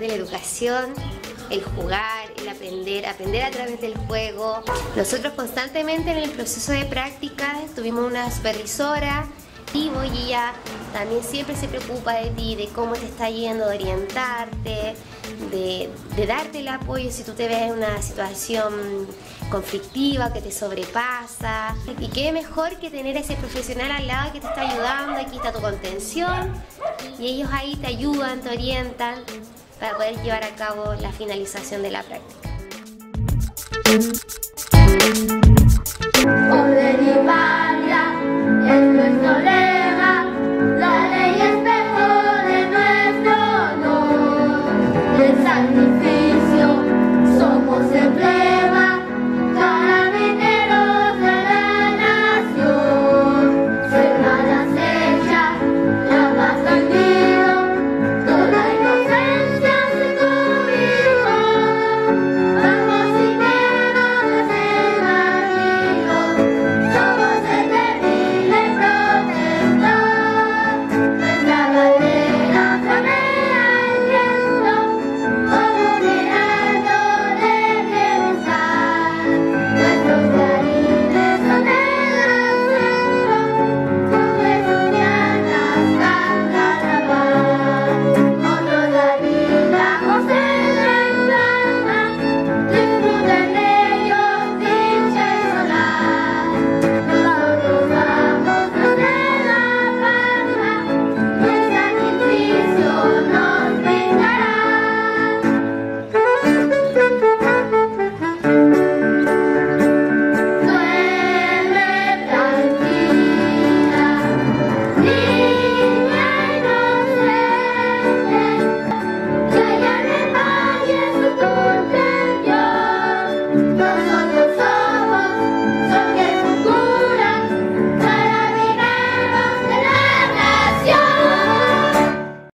de la educación, el jugar, el aprender a través del juego. Nosotros constantemente en el proceso de práctica tuvimos una supervisora y ella también siempre se preocupa de ti, de cómo te está yendo, de orientarte, de darte el apoyo si tú te ves en una situación conflictiva que te sobrepasa. Y qué mejor que tener a ese profesional al lado que te está ayudando, aquí está tu contención y ellos ahí te ayudan, te orientan para poder llevar a cabo la finalización de la práctica.